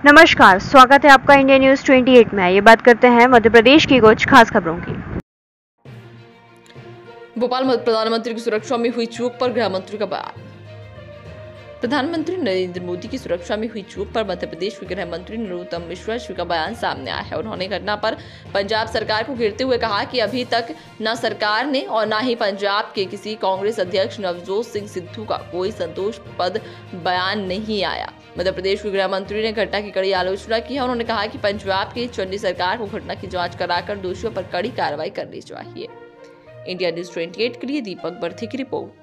नमस्कार, स्वागत है आपका इंडिया न्यूज 28 में। ये बात करते हैं मध्य प्रदेश की कुछ खास खबरों की। भोपाल में प्रधानमंत्री की सुरक्षा में हुई चूक पर गृह मंत्री का बयान। प्रधानमंत्री नरेंद्र मोदी की सुरक्षा में हुई चूक पर मध्य प्रदेश के गृह मंत्री नरोत्तम मिश्रा का बयान सामने आया है। उन्होंने घटना पर पंजाब सरकार को घेरते हुए कहा कि अभी तक न सरकार ने और न ही पंजाब के किसी कांग्रेस अध्यक्ष नवजोत सिंह सिद्धू का कोई संतोषप्रद बयान नहीं आया। मध्य प्रदेश के गृह मंत्री ने घटना की कड़ी आलोचना की है। उन्होंने कहा कि पंजाब की चंडी सरकार को घटना की जांच कराकर दोषियों पर कड़ी कार्रवाई करनी चाहिए। इंडिया न्यूज 28 के लिए दीपक बर्थी की रिपोर्ट।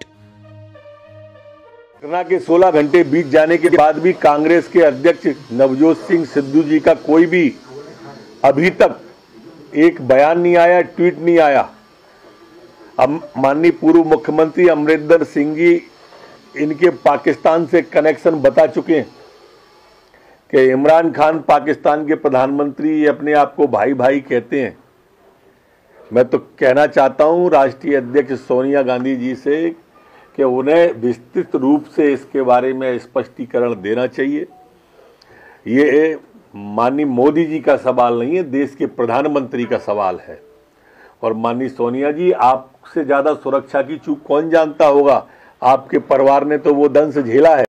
घटना के 16 घंटे बीत जाने के बाद भी कांग्रेस के अध्यक्ष नवजोत सिंह सिद्धू जी का कोई भी अभी तक एक बयान नहीं आया, ट्वीट नहीं आया। अब माननीय पूर्व मुख्यमंत्री अमरिंदर सिंह जी इनके पाकिस्तान से कनेक्शन बता चुके हैं कि इमरान खान पाकिस्तान के प्रधानमंत्री अपने आप को भाई भाई कहते हैं। मैं तो कहना चाहता हूं राष्ट्रीय अध्यक्ष सोनिया गांधी जी से कि उन्हें विस्तृत रूप से इसके बारे में स्पष्टीकरण देना चाहिए। ये माननीय मोदी जी का सवाल नहीं है, देश के प्रधानमंत्री का सवाल है। और माननीय सोनिया जी, आपसे ज्यादा सुरक्षा की चूक कौन जानता होगा? आपके परिवार ने तो वो दंश झेला है।